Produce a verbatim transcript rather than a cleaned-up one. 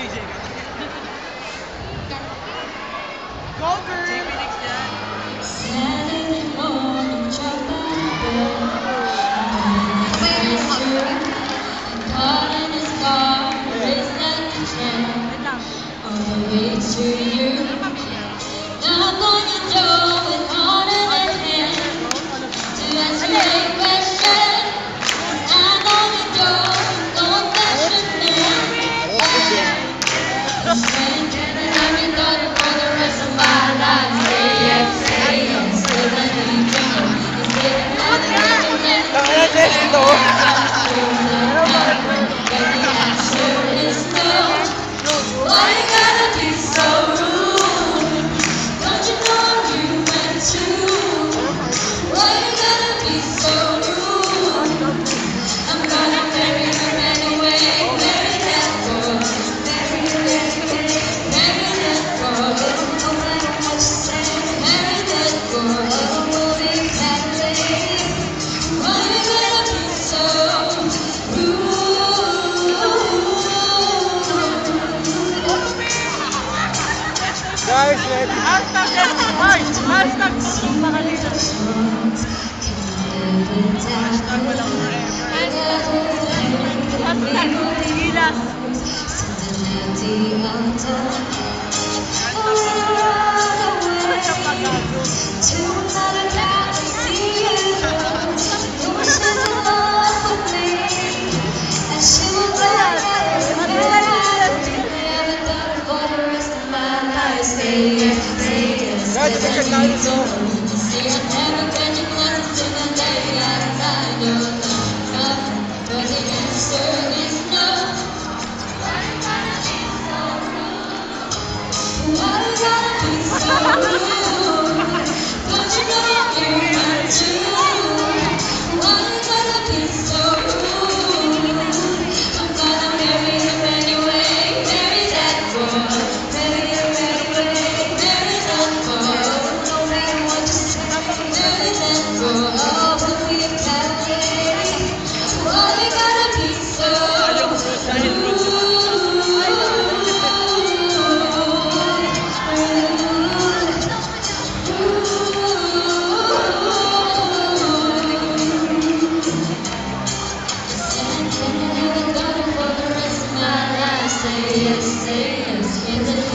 Go, girl! Saturday morning, jump out of bed. Caught in his car, raised like a tramp on the way to you. Knock on your door with honor in hand to answer a question. Knock on your door, don't question it. Saying that I'm your daughter for the rest of my life. Say yes, say yes, say that you dream. It's getting like baby, answer is no. Why you gotta be so rude? Don't you know you meant to? Why you gotta be so rude? I'm gonna marry her anyway. Marry that girl. Marry her anyway. Marry that girl. No matter what you say. Marry that girl. We'll be happy. Why you gotta be so rude? Guys, ready? Hashtag guys! Hashtag puso pa kanina. Hashtag walang forever. Hashtag gilas. Guys, picture tayo so. Say yes, say yes,